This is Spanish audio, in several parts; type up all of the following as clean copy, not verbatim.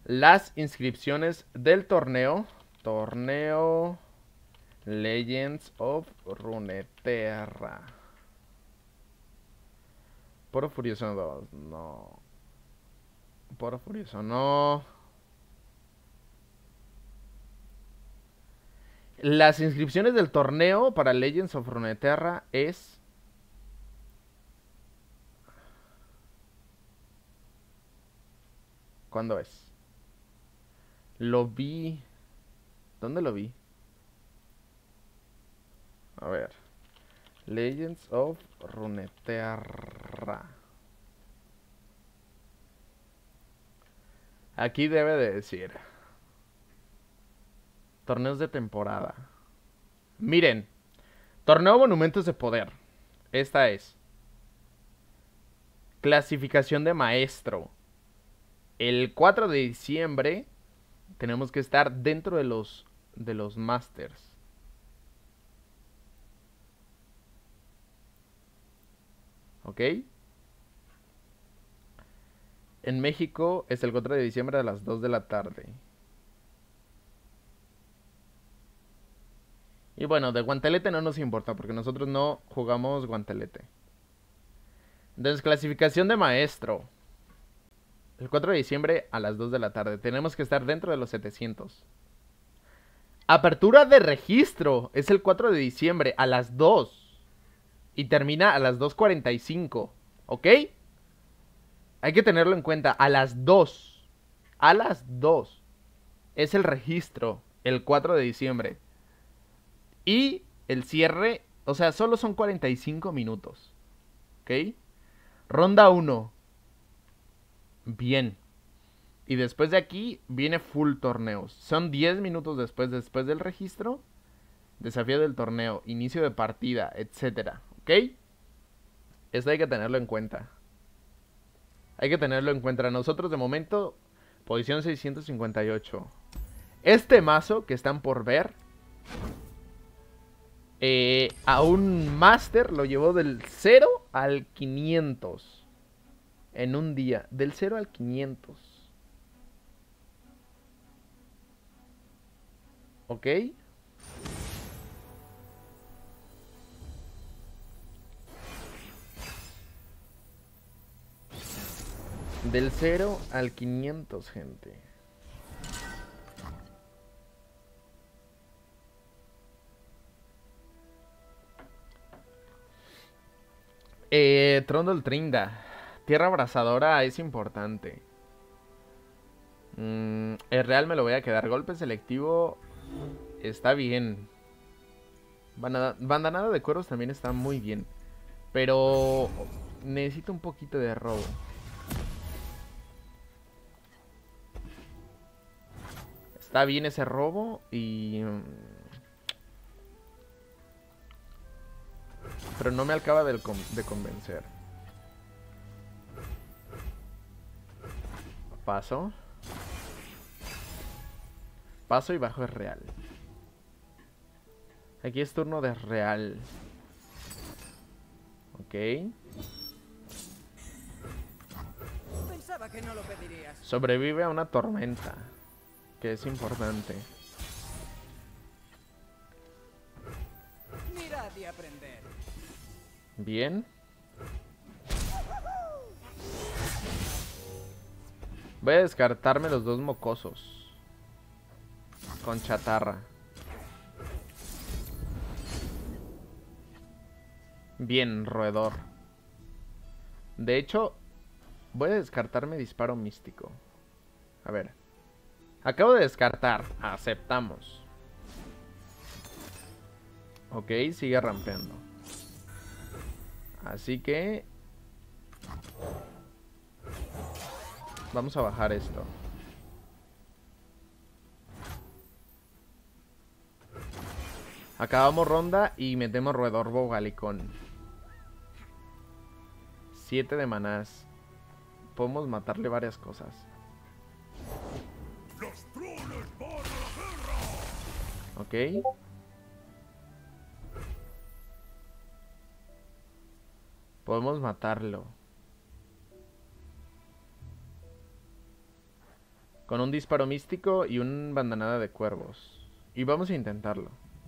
las inscripciones del torneo. Torneo Legends of Runeterra. Poro Furioso 2, no. Poro Furioso, no. Las inscripciones del torneo para Legends of Runeterra es... ¿Cuándo es? Lo vi... ¿Dónde lo vi? A ver. Legends of Runeterra. Aquí debe de decir torneos de temporada. Miren, torneo Monumentos de Poder. Esta es clasificación de maestro. El 4 de diciembre tenemos que estar dentro de los Masters. ¿Ok? En México es el 4 de diciembre a las 2 de la tarde. Y bueno, de guantelete no nos importa porque nosotros no jugamos guantelete. Entonces, clasificación de maestro. El 4 de diciembre a las 2 de la tarde. Tenemos que estar dentro de los 700. Apertura de registro. Es el 4 de diciembre a las 2. Y termina a las 2:45. ¿Ok? Hay que tenerlo en cuenta. A las 2. A las 2. Es el registro. El 4 de diciembre. Y el cierre. O sea, solo son 45 minutos. ¿Ok? Ronda 1. Bien. Y después de aquí viene full torneos. Son 10 minutos después del registro. Desafío del torneo, inicio de partida, etcétera. ¿Ok? Esto hay que tenerlo en cuenta. Hay que tenerlo en cuenta. Nosotros de momento, posición 658. Este mazo que están por ver, a un máster lo llevó del 0 al 500. En un día. Del 0 al 500. ¿Ok? Del 0 al 500, gente. Trondol Trinda. Tierra abrasadora es importante. El real me lo voy a quedar. Golpe selectivo está bien. Bandanada de cueros también está muy bien. Pero necesito un poquito de robo. Está bien ese robo y... pero no me acaba de convencer. Paso. Paso y bajo es real. Aquí es turno de real. Ok. Pensaba que no lo pedirías. Sobrevive a una tormenta, que es importante. Mirad y aprender. Bien. Voy a descartarme los dos mocosos. Con chatarra. Bien, roedor. De hecho, voy a descartarme disparo místico. A ver. Acabo de descartar. Aceptamos. Ok, sigue rampeando. Así que... vamos a bajar esto. Acabamos ronda y metemos roedor bogalicón. 7 de manás. Podemos matarle varias cosas. Ok. Podemos matarlo. Con un disparo místico y un bandanada de cuervos. Y vamos a intentarlo.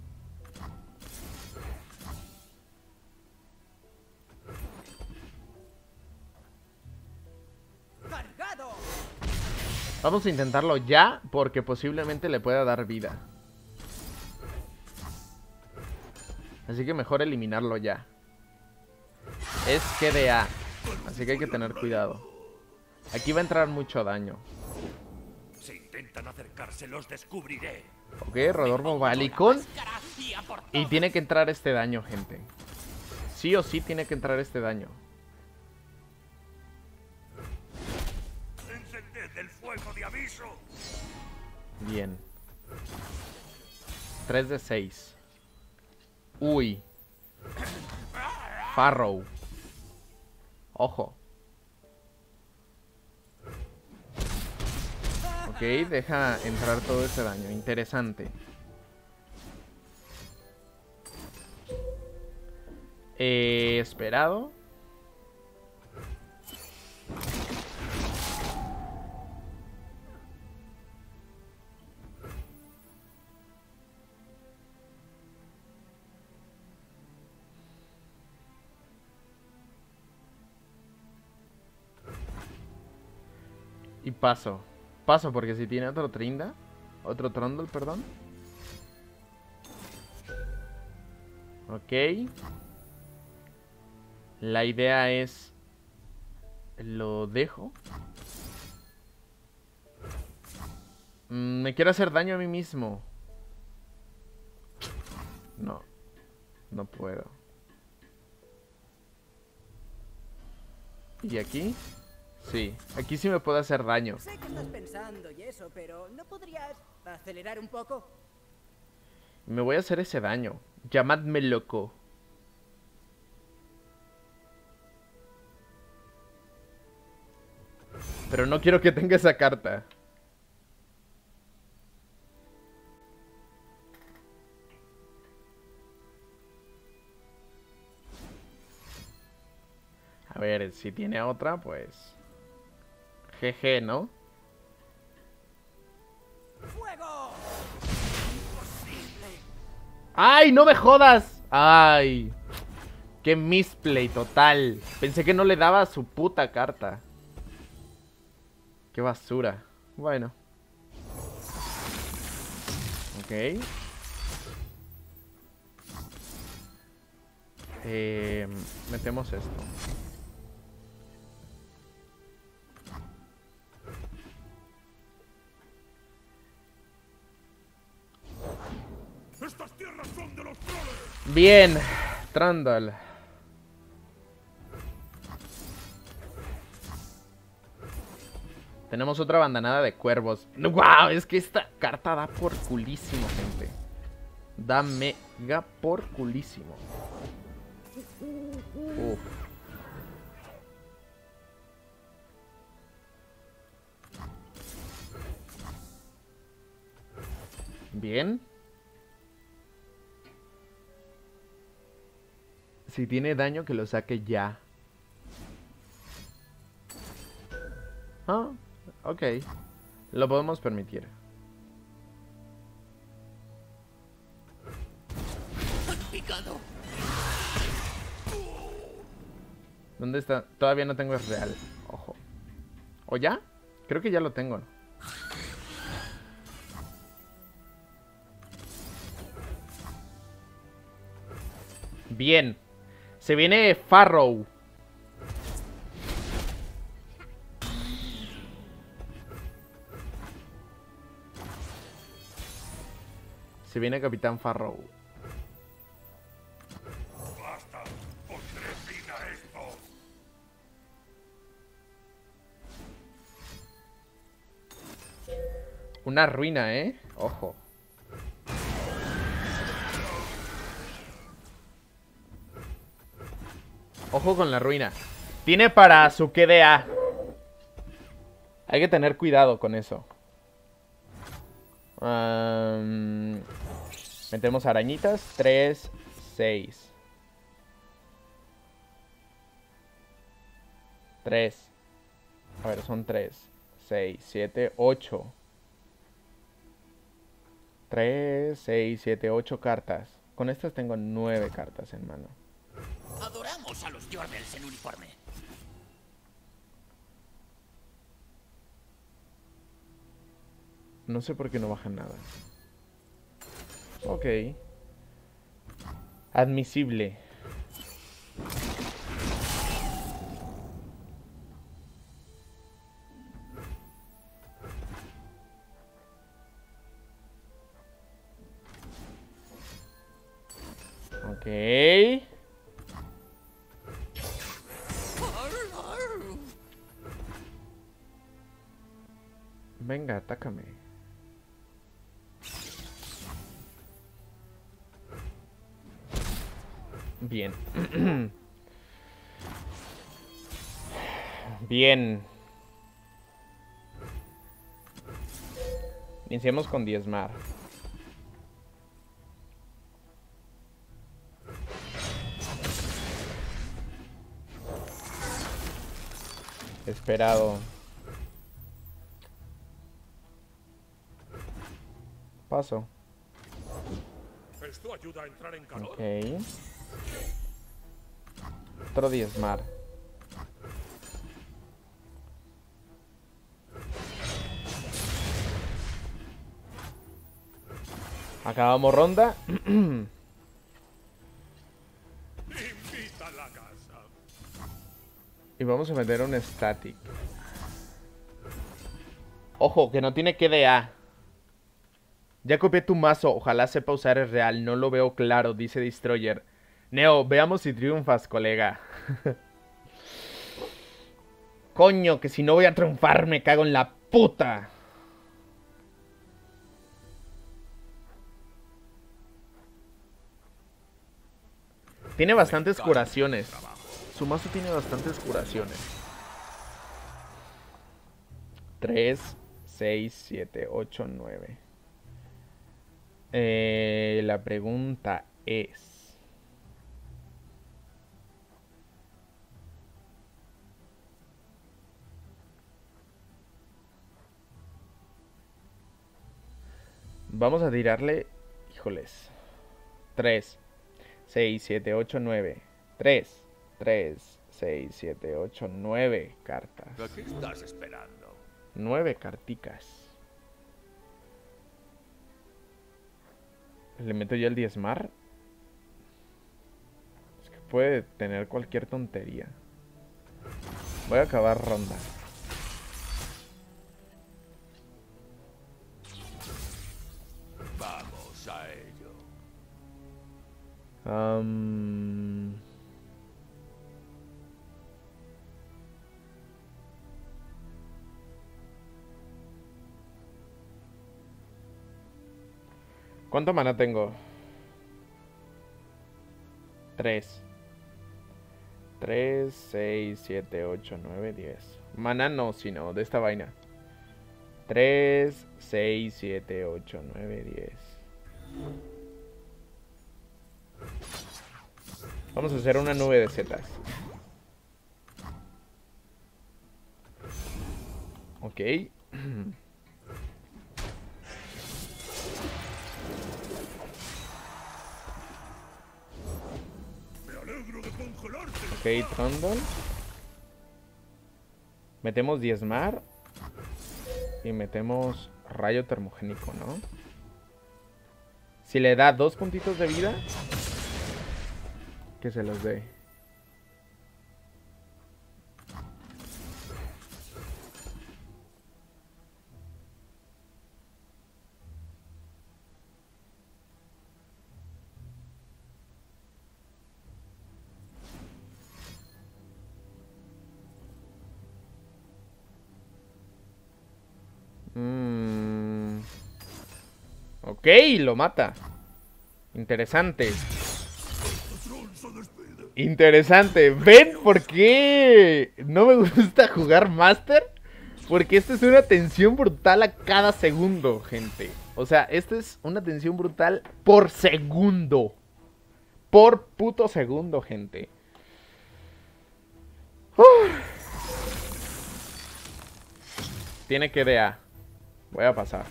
¡Cargado! Vamos a intentarlo ya, porque posiblemente le pueda dar vida. Así que mejor eliminarlo ya. Es KDA, así que hay que tener cuidado. Aquí va a entrar mucho daño. Si intentan acercarse, los descubriré. Ok, Rodormo Valicón. Y tiene que entrar este daño, gente. Sí o sí tiene que entrar este daño. Encended el fuego de aviso. Bien. 3 de 6. Uy. Farrow. Ojo. Ok, deja entrar todo ese daño. Interesante. Esperado. Y paso. Paso porque si tiene otro Trinda. Otro Trundle, perdón. Ok. La idea es... Lo dejo. Me quiero hacer daño a mí mismo. No. No puedo. ¿Y aquí? Sí, aquí sí me puedo hacer daño. Sé que estás pensando y eso, pero ¿no podrías acelerar un poco? Me voy a hacer ese daño. Llamadme loco. Pero no quiero que tenga esa carta. A ver, si tiene otra, pues... GG, ¿no? ¡Fuego! ¡Ay, no me jodas! ¡Ay! ¡Qué misplay total! Pensé que no le daba su puta carta. ¡Qué basura! Bueno. Ok. Metemos esto. Estas tierras son de los troles. Bien, Trundle. Tenemos otra bandanada de cuervos. ¡Wow! Es que esta carta da por culísimo, gente. Da mega por culísimo. Uf. Bien. Si tiene daño, que lo saque ya. Ah, ok. Lo podemos permitir. ¿Dónde está? Todavía no tengo el real. Ojo. ¿O ya? Creo que ya lo tengo. Bien. Se viene Farrow. Se viene Capitán Farrow. Basta. Pondré fin a esto. Una ruina, ¿eh? Ojo. Ojo con la ruina. Tiene para su KDA. Hay que tener cuidado con eso. Metemos arañitas. 3, 6. 3. A ver, son 3, 6, 7, 8. 3, 6, 7, 8 cartas. Con estas tengo 9 cartas en mano. Adoramos a los Jordels en uniforme. No sé por qué no bajan nada. Ok. Admisible. Ok. Venga, atácame. Bien. Bien. Iniciemos con diezmar. Esperado. Paso. Esto ayuda a entrar en calor. Ok. Otro diezmar. Acabamos ronda. Invita a la casa. Y vamos a meter un static. Ojo, que no tiene KDA. Ya copié tu mazo, ojalá sepa usar el real, no lo veo claro, dice Destroyer. Neo, veamos si triunfas, colega. Coño, que si no voy a triunfar me cago en la puta. Tiene bastantes curaciones. Su mazo tiene bastantes curaciones. 3, 6, 7, 8, 9. La pregunta es... Vamos a tirarle... Híjoles. 3, 6, 7, 8, 9. 3, 6, 7, 8, 9 cartas. ¿A qué estás esperando? 9 carticas. Le meto ya el diezmar. Es que puede tener cualquier tontería. Voy a acabar ronda. Vamos a ello. ¿Cuánto mana tengo? 3. 3, 6, 7, 8, 9, 10. Mana no, sino de esta vaina. 3, 6, 7, 8, 9, 10. Vamos a hacer una nube de zetas. Ok. Me alegro de congelarte. Ok, Trundle. Metemos diezmar. Y metemos rayo termogénico, ¿no? Si le da 2 puntitos de vida, que se los dé. Ok, lo mata. Interesante. Interesante. ¿Ven por qué no me gusta jugar Master? Porque esta es una tensión brutal a cada segundo, gente. O sea, esta es una tensión brutal por segundo. Por puto segundo, gente. Tiene que DA. Voy a pasar.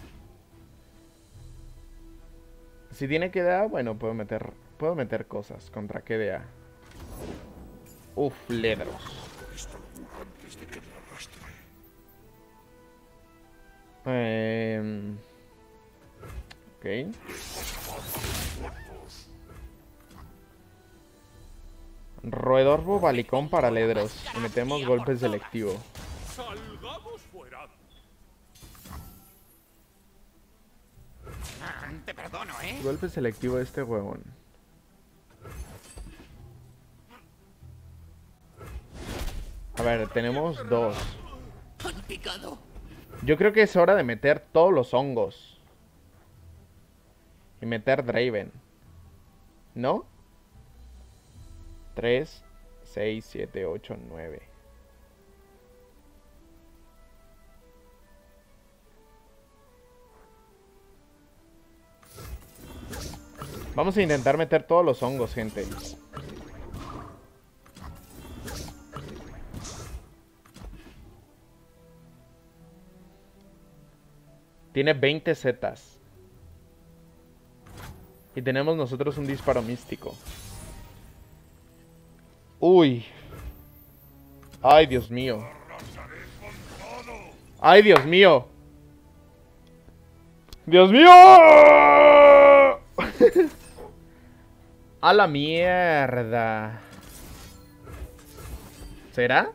Si tiene que DA, bueno, puedo meter cosas contra KDA. Uf, Ledros. Ok. Roedor bobalicón para Ledros. Y metemos golpe selectivo. Salgamos fuera. Te perdono, ¿eh? Golpe selectivo de este huevón. A ver, tenemos dos. Han picado. Yo creo que es hora de meter todos los hongos. Y meter Draven. ¿No? 3, 6, 7, 8, 9. Vamos a intentar meter todos los hongos, gente. Tiene 20 zetas. Y tenemos nosotros un disparo místico. Uy. Ay, Dios mío. Ay, Dios mío. ¡Dios mío! A la mierda. ¿Será?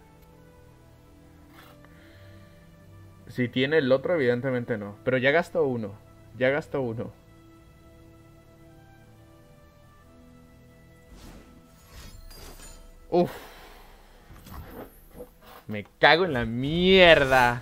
Si tiene el otro, evidentemente no. Pero ya gastó uno. Ya gastó uno. Uf. Me cago en la mierda.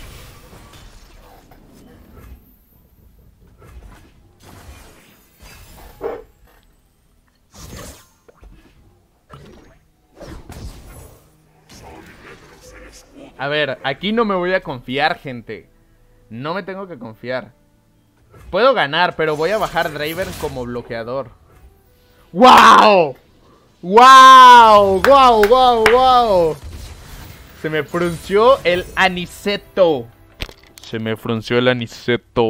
A ver, aquí no me voy a confiar, gente. No me tengo que confiar. Puedo ganar, pero voy a bajar Draven como bloqueador. ¡Wow! ¡Wow! ¡Wow! ¡Wow! ¡Wow! Se me frunció el aniceto. Se me frunció el aniceto.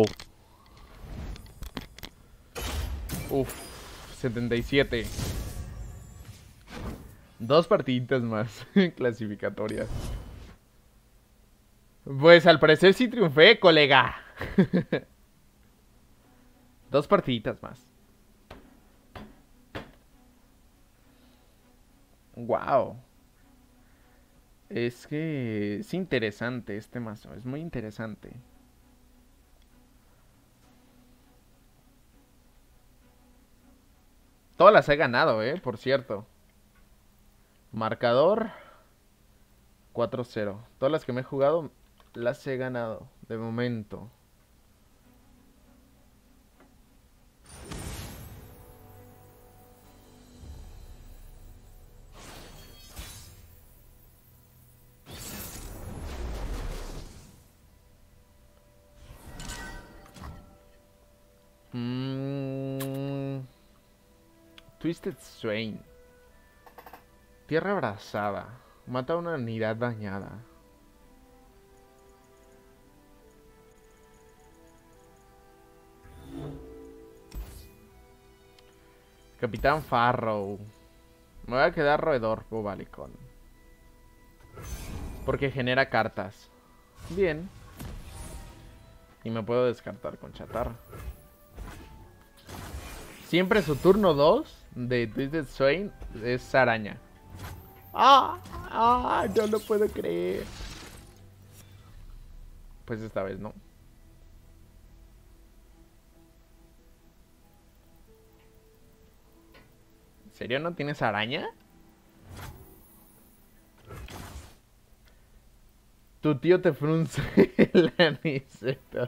Uf, 77. Dos partiditas más clasificatorias. Pues al parecer sí triunfé, colega. Dos partiditas más. Wow. Es que es interesante este mazo. Es muy interesante. Todas las he ganado, por cierto. Marcador 4-0. Todas las que me he jugado las he ganado, de momento. Twisted Swain. Tierra abrasada. Mata a una unidad dañada. Capitán Farrow. Me voy a quedar roedor bobalicón. Porque genera cartas. Bien. Y me puedo descartar con chatarra. Siempre su turno 2 de Twisted Swain es araña. No lo puedo creer. Pues esta vez no. ¿En serio no tienes araña? Tu tío te frunce el aniceto.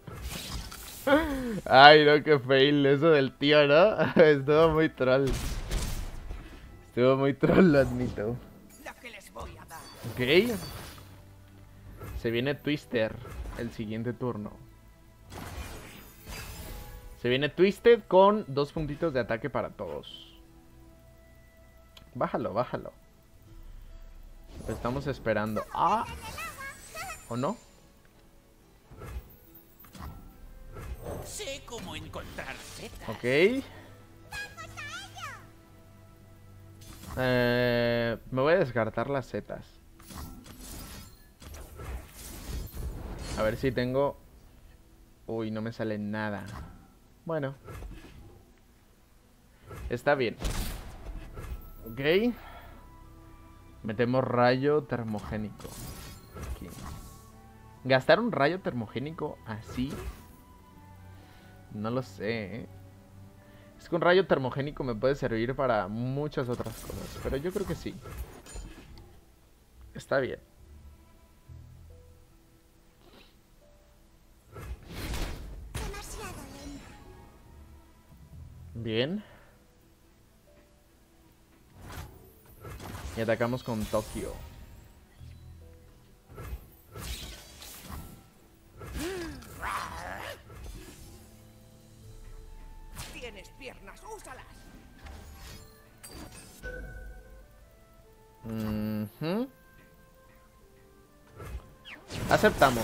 Ay, no, qué fail eso del tío, ¿no? Estuvo muy troll. Estuvo muy troll, lo admito. Lo que les voy a dar. Ok. Se viene Twister el siguiente turno. Se viene Twisted con 2 puntitos de ataque para todos. Bájalo, bájalo. Lo estamos esperando. ¿O no? Sé cómo encontrar setas. Ok. Me voy a descartar las setas. A ver si tengo... Uy, no me sale nada. Bueno. Está bien. Ok. Metemos rayo termogénico. Aquí. ¿Gastar un rayo termogénico así? No lo sé, ¿eh? Es que un rayo termogénico me puede servir para muchas otras cosas. Pero yo creo que sí. Está bien. Bien. Y atacamos con Tokio. Tienes piernas, úsalas. Ujú. Aceptamos.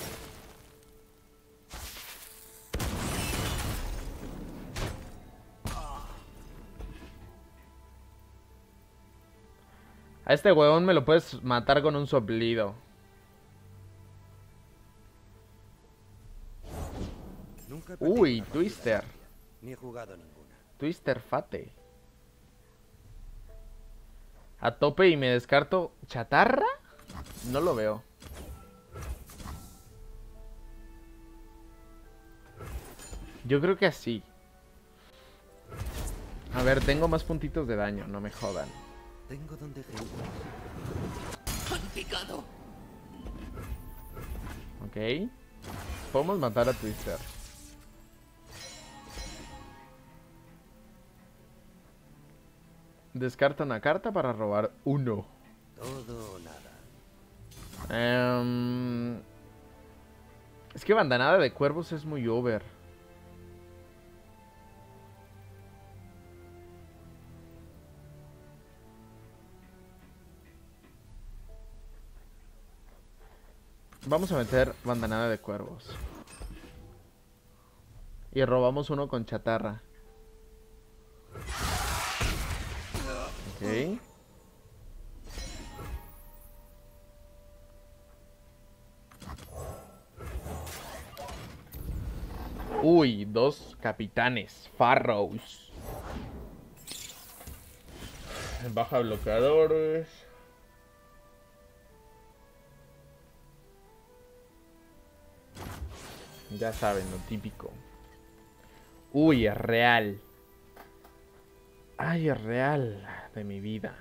A este huevón me lo puedes matar con un soplido. Nunca he Uy, perdido una Twister. partida, ni he jugado ninguna. Twister Fate. A tope y me descarto chatarra. No lo veo. Yo creo que así. A ver, tengo más puntitos de daño, no me jodan. Tengo donde gente. Han picado. Ok. Podemos matar a Twister. Descarta una carta para robar uno. Todo o nada. Es que Bandanada de Cuervos es muy over. Vamos a meter Bandanada de Cuervos. Y robamos uno con chatarra. Ok. Uy, dos capitanes. Farrows. Baja bloqueadores. Ya saben, lo típico. Uy, es real. Ay, es real de mi vida.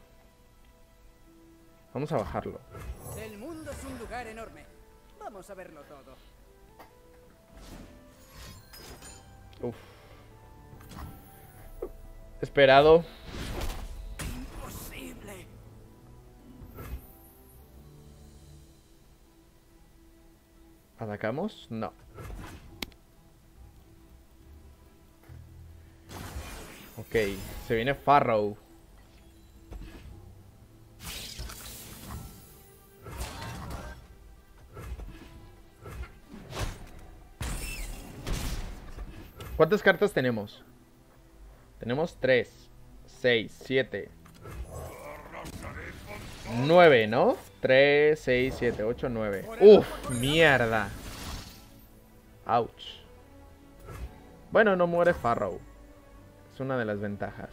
Vamos a bajarlo. El mundo es un lugar enorme. Vamos a verlo todo. Uf. Esperado. Imposible. ¿Atacamos? No. Ok, se viene Farrow. ¿Cuántas cartas tenemos? Tenemos 3, 6, 7, 9, ¿no? 3, 6, 7, 8, 9. Uf, mierda. Ouch. Bueno, no muere Farrow. Es una de las ventajas.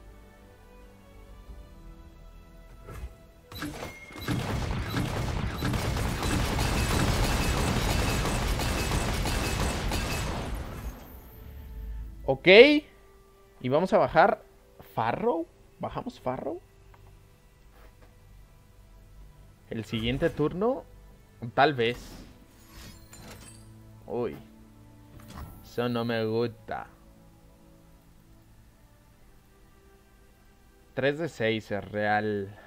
Ok. Y vamos a bajar Farrow. ¿Bajamos Farrow? El siguiente turno. Tal vez. Uy. Eso no me gusta. 3 de 6 es real.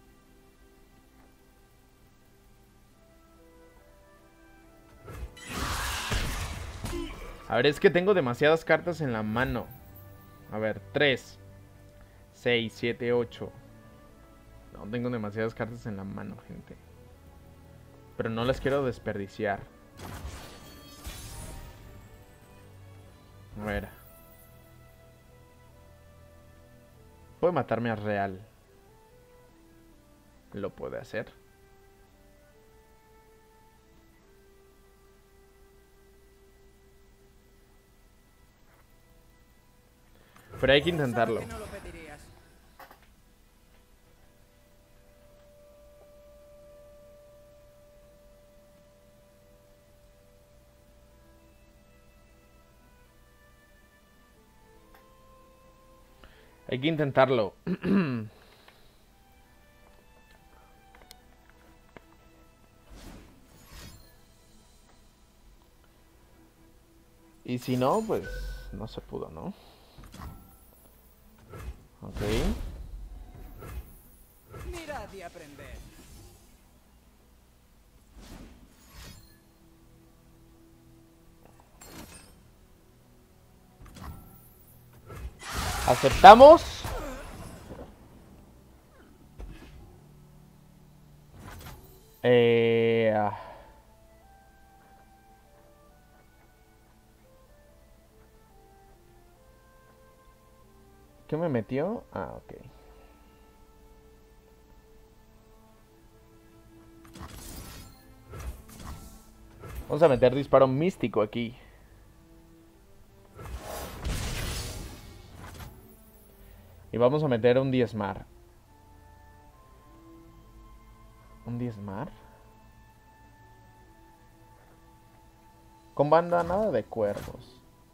A ver, es que tengo demasiadas cartas en la mano. A ver, 3, 6, 7, 8. No, tengo demasiadas cartas en la mano, gente. Pero no las quiero desperdiciar. A ver. Puede matarme a real. Lo puede hacer. Pero hay que intentarlo. Que no lo pedirías. Hay que intentarlo. Y si no, pues no se pudo, ¿no? Ok. Mirad y aprended. Aceptamos. Ah. ¿Qué me metió? Ah, ok. Vamos a meter disparo místico aquí. Y vamos a meter un diezmar. ¿Un diezmar? Con bandanada de cuervos.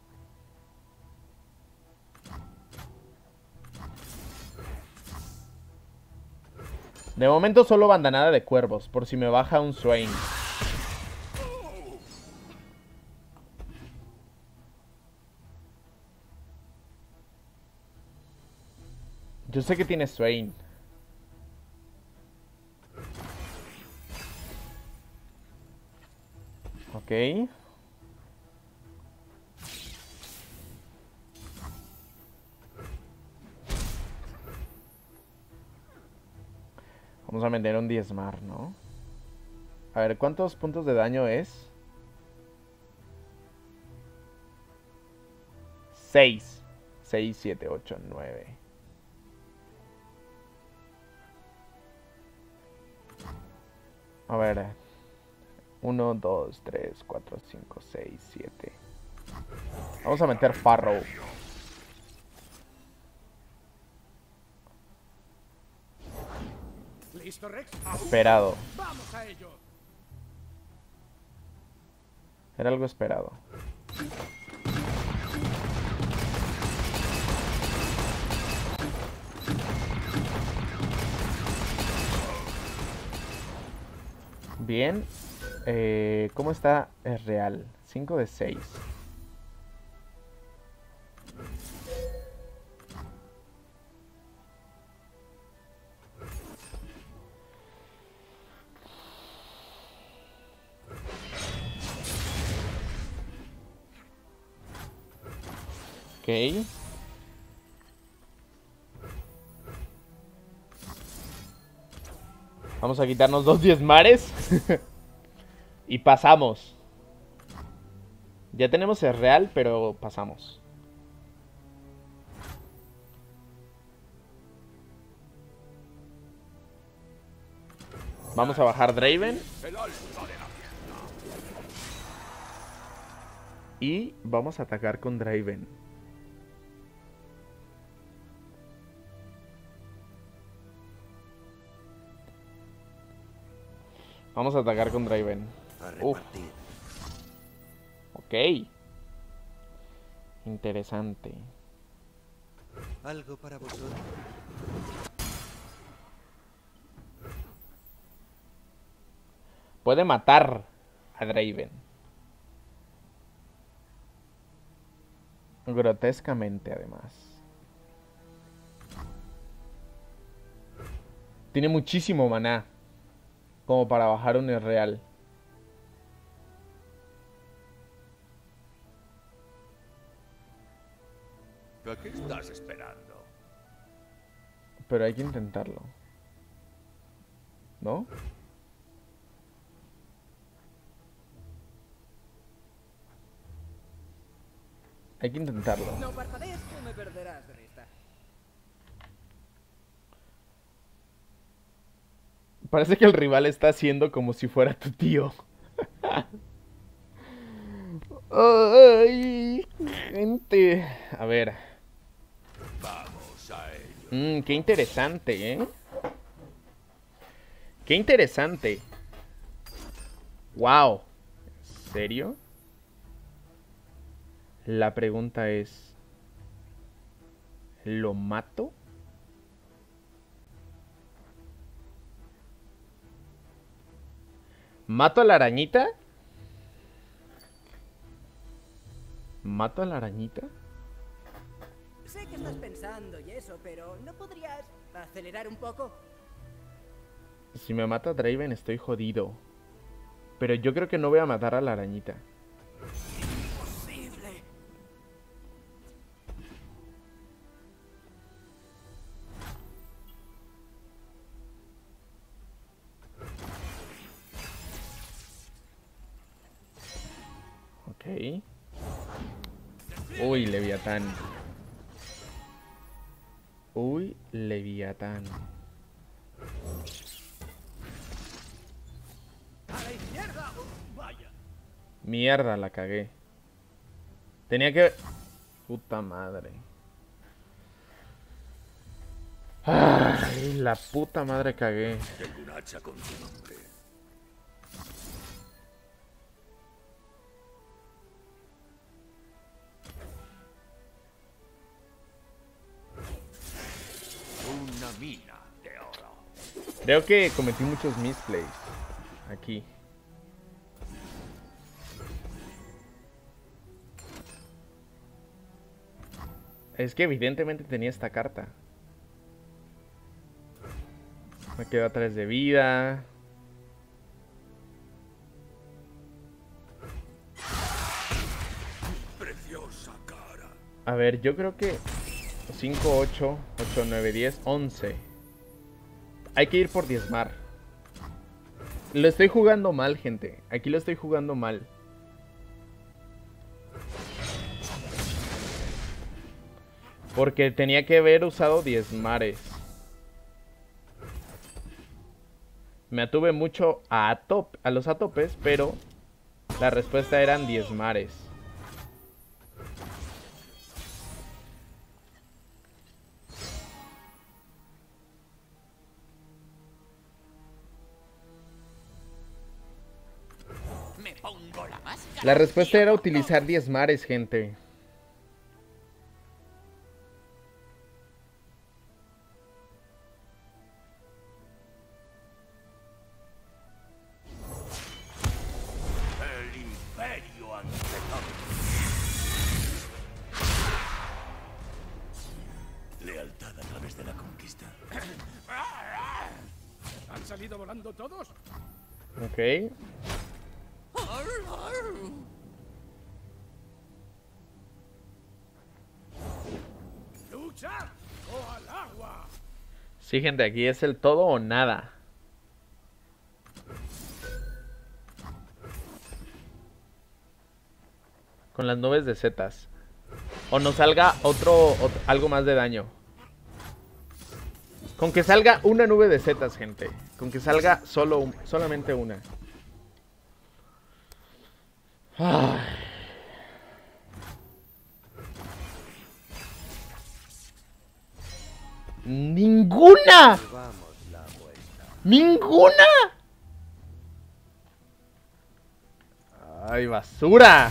De momento solo bandanada de cuervos, por si me baja un Swain. Yo sé que tiene Swain. Ok. Vamos a meter un diezmar, ¿no? A ver, ¿cuántos puntos de daño es? 6. 6, 7, 8, 9. A ver. 1, 2, 3, 4, 5, 6, 7. Vamos a meter Farrow. ¿Listo, Rex? Esperado. ¡Vamos a ello! Era algo esperado. Bien. ¿Cómo está? Es real. 5 de 6. Ok. Vamos a quitarnos 2 diezmares. Y pasamos. Ya tenemos el real, pero pasamos. Vamos a bajar Draven. Y vamos a atacar con Draven. Vamos a atacar con Draven. A Uf. repartir. Ok. Interesante. Algo para vosotros. Puede matar a Draven. Grotescamente, además. Tiene muchísimo maná. Como para bajar un irreal. ¿A qué estás esperando? Pero hay que intentarlo. ¿No? Hay que intentarlo. No parpadees o me perderás de vista. Parece que el rival está haciendo como si fuera tu tío. Ay, gente. A ver. Vamos a ello. Qué interesante, ¿eh? Qué interesante. Wow. ¿En serio? La pregunta es... ¿lo mato? ¿Mato a la arañita? ¿Mato a la arañita? Sé que estás pensando y eso, pero ¿no podrías acelerar un poco? Si me mata Draven estoy jodido. Pero yo creo que no voy a matar a la arañita. Imposible. Ok. Uy, Leviatán. Uy, Leviatán. ¡A la izquierda! ¡Vaya! Mierda, la cagué. Tenía que... Puta madre. Ay, la puta madre cagué. Tengo un hacha con tu nombre. Una mina de oro. Creo que cometí muchos misplays. Aquí. Es que evidentemente tenía esta carta. Me quedo a 3 de vida. Preciosa cara. A ver, yo creo que 5, 8, 8, 9, 10, 11. Hay que ir por diezmar. Lo estoy jugando mal, gente. Aquí lo estoy jugando mal. Porque tenía que haber usado diezmares. Me atuve mucho a los atopes, pero la respuesta eran diezmares. Me pongo la máscara. La respuesta y era hago utilizar diezmares, gente. El imperio ante todo. Lealtad a través de la conquista. ¿Han salido volando todos? Ok. ¡Lucha o al agua! Sí, gente, aquí es el todo o nada. Con las nubes de setas. O nos salga algo más de daño. Con que salga una nube de setas, gente. Con que salga solamente una. Ay. ¡Ninguna! Vamos la vuelta. ¡Ninguna! ¡Ay, basura!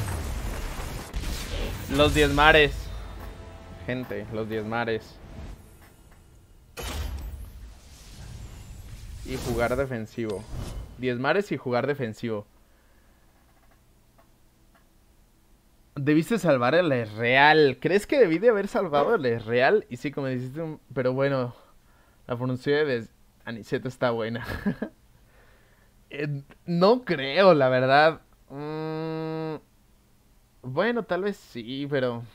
Los diezmares. Gente, los diezmares. Y jugar defensivo. Diezmares y jugar defensivo. Debiste salvar el Real. ¿Crees que debí de haber salvado el Real? Y sí, como dijiste, pero bueno, la pronunciación de Aniceto está buena. No creo, la verdad. Bueno, tal vez sí, pero...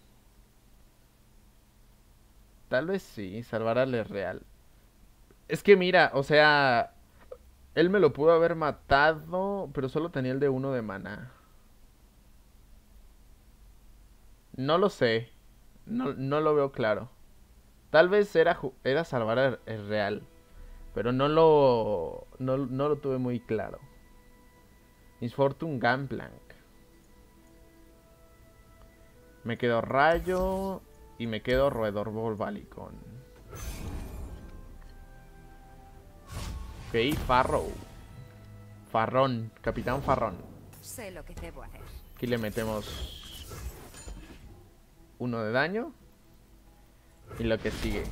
Tal vez sí, salvar al Real. Es que mira, o sea... Él me lo pudo haber matado, pero solo tenía el de 1 de mana. No lo sé. No lo veo claro. Tal vez era salvar el real. Pero no lo tuve muy claro. Miss Fortune Gunplank. Me quedo rayo. Y me quedo roedor volválicon. Ok, Farrow. Farrón, Capitán Farrón. Sé lo que debo hacer. Aquí le metemos 1 de daño. Y lo que sigue.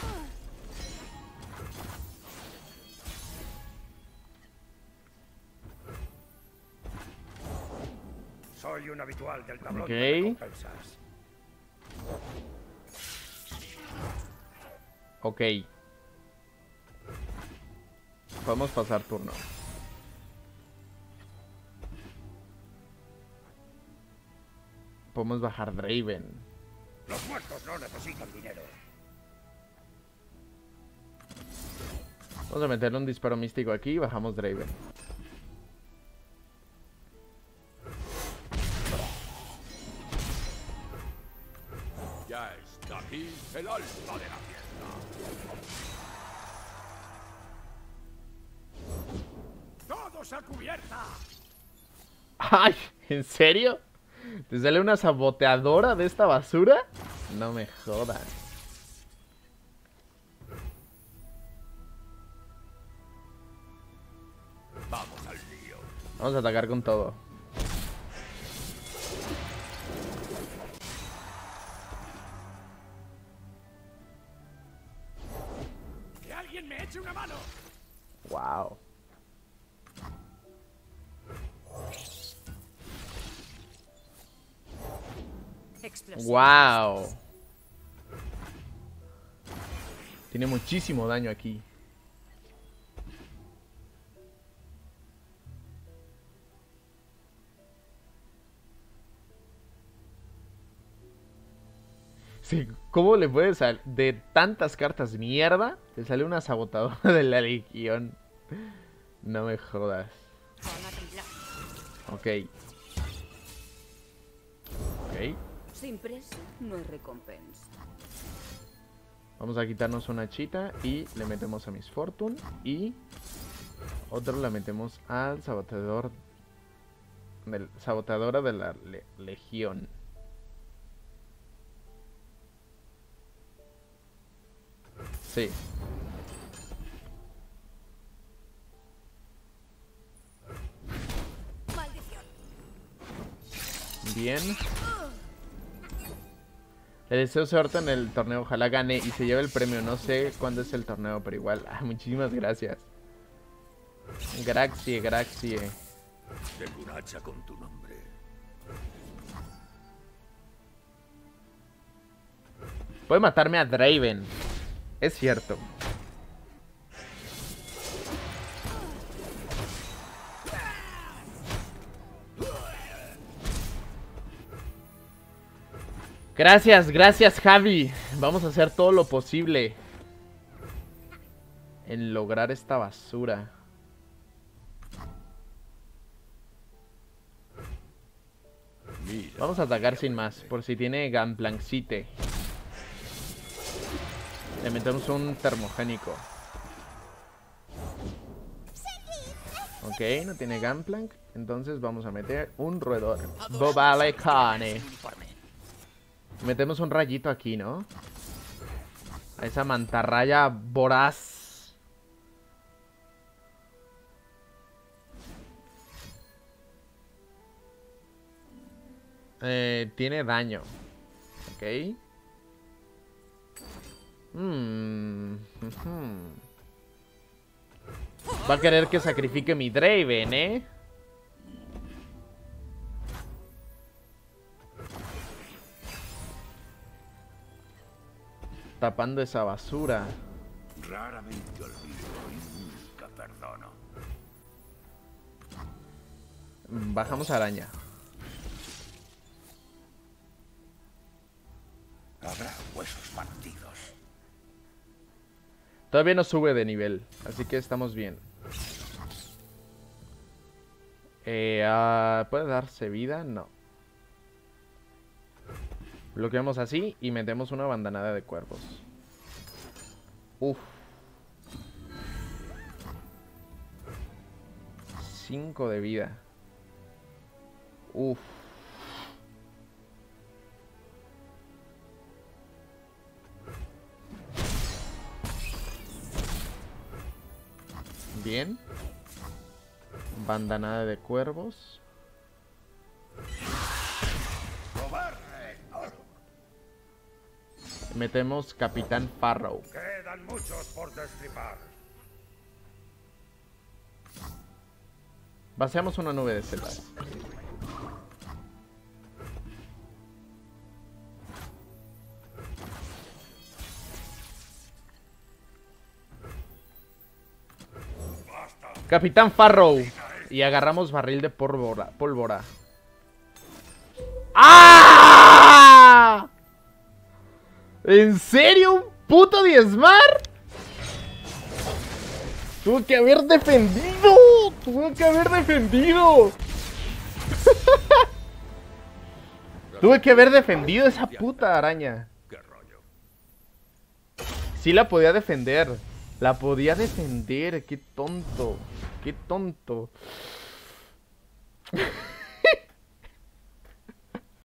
Soy un habitual del tablón Ok. de recompensas. Ok. Podemos pasar turno. Podemos bajar Draven. Los muertos no necesitan dinero. Vamos a meterle un disparo místico aquí y bajamos Draven. Ya está aquí el alma de la fiesta. ¡Todos a cubierta! ¡Ay! ¿En serio? ¿Te sale una saboteadora de esta basura? No me jodas. Vamos al lío. Vamos a atacar con todo. ¡Que alguien me eche una mano! Wow. Explosión. Wow. Tiene muchísimo daño aquí. Sí, ¿cómo le puede salir de tantas cartas mierda? Le sale una sabotadora de la legión. No me jodas. Zona temblar. Ok. Ok. Sin presa no hay recompensa. Vamos a quitarnos una chita y le metemos a Miss Fortune. Y otro le metemos al saboteador. Saboteadora de la legión. Sí. Maldición. Bien. Le deseo suerte en el torneo. Ojalá gane y se lleve el premio. No sé cuándo es el torneo, pero igual. Muchísimas gracias. Grazie, grazie. Tengo un hacha con tu nombre. Puede matarme a Draven. Es cierto. Gracias, gracias Javi. Vamos a hacer todo lo posible en lograr esta basura. Mira. Vamos a atacar sin más, por si tiene Gunplankcite. Le metemos un termogénico. Ok, no tiene Gunplank. Entonces vamos a meter un roedor. Bobalecane. Metemos un rayito aquí, ¿no? A esa mantarraya voraz. Tiene daño. Ok. Va a querer que sacrifique mi Draven, ¿eh? Tapando esa basura. Raramente olvido y nunca perdono. Bajamos araña. Habrá huesos partidos. Todavía no sube de nivel, así que estamos bien. ¿Puede darse vida? No. Bloqueamos así y metemos una bandanada de cuervos. Uf. 5 de vida. Uf. Bien. Bandanada de cuervos. Metemos Capitán Farrow. Quedan muchos por destripar. Vaciamos una nube de celdas. Capitán Farrow. Y agarramos barril de pólvora. ¡Ah! ¿En serio? ¿Un puto diezmar? Tuve que haber defendido. Tuve que haber defendido. Tuve que haber defendido esa puta araña. ¿Qué rollo? Sí la podía defender. La podía defender. Qué tonto. Qué tonto.